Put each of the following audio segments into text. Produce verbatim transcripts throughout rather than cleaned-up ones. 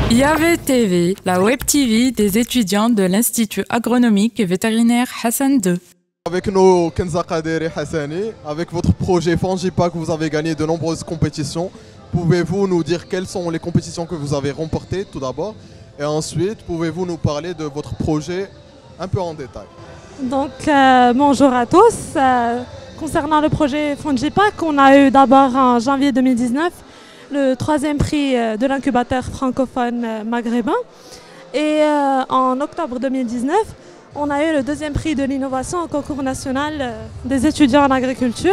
I A V T V, la web T V des étudiants de l'Institut agronomique et vétérinaire Hassan deux. Avec nos Kenza Kaderi Hassani, avec votre projet Fangipack, vous avez gagné de nombreuses compétitions. Pouvez-vous nous dire quelles sont les compétitions que vous avez remportées tout d'abord? Et ensuite, pouvez-vous nous parler de votre projet un peu en détail? Donc, euh, bonjour à tous. Euh, concernant le projet Fangipack, on a eu d'abord en janvier deux mille dix-neuf le troisième prix de l'incubateur francophone maghrébin. Et euh, en octobre deux mille dix-neuf, on a eu le deuxième prix de l'innovation au concours national des étudiants en agriculture.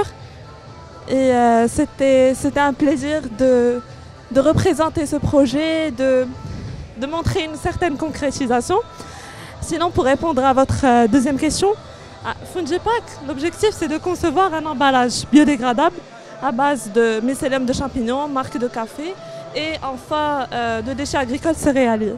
Et euh, c'était un plaisir de, de représenter ce projet, de, de montrer une certaine concrétisation. Sinon, pour répondre à votre deuxième question, à Fangipack, l'objectif c'est de concevoir un emballage biodégradable à base de mycélium de champignons, marque de café et enfin euh, de déchets agricoles céréaliers.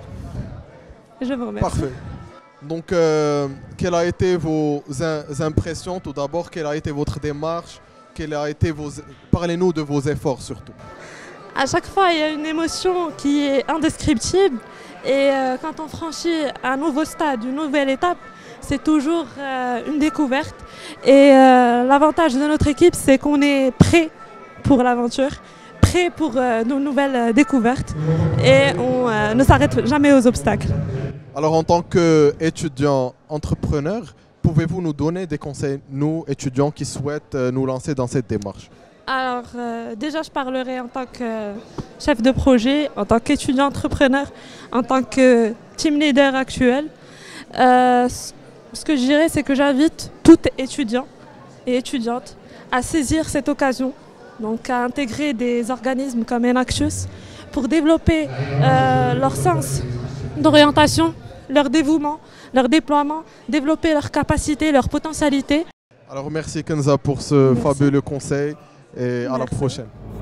Je vous remercie. Parfait. Donc, euh, quelles ont été vos impressions tout d'abord? Quelle a été votre démarche? Quelle a été vos... Parlez-nous de vos efforts surtout. À chaque fois, il y a une émotion qui est indescriptible. Et euh, quand on franchit un nouveau stade, une nouvelle étape, c'est toujours euh, une découverte. Et euh, l'avantage de notre équipe, c'est qu'on est prêt pour l'aventure, prêt pour euh, nos nouvelles découvertes. Et on euh, ne s'arrête jamais aux obstacles. Alors, en tant qu'étudiant entrepreneur, pouvez-vous nous donner des conseils, nous, étudiants qui souhaitent euh, nous lancer dans cette démarche? Alors, euh, déjà, je parlerai en tant que chef de projet, en tant qu'étudiant entrepreneur, en tant que team leader actuel. Euh, ce que je dirais, c'est que j'invite tout étudiant et étudiante à saisir cette occasion, donc à intégrer des organismes comme Enactus pour développer euh, leur sens d'orientation, leur dévouement, leur déploiement, développer leurs capacités, leurs potentialités. Alors, merci Kenza pour ce merci. fabuleux conseil. Et à Merci. la prochaine.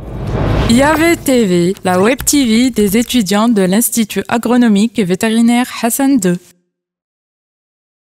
I A V T V, la web T V des étudiants de l'Institut agronomique et vétérinaire Hassan deux.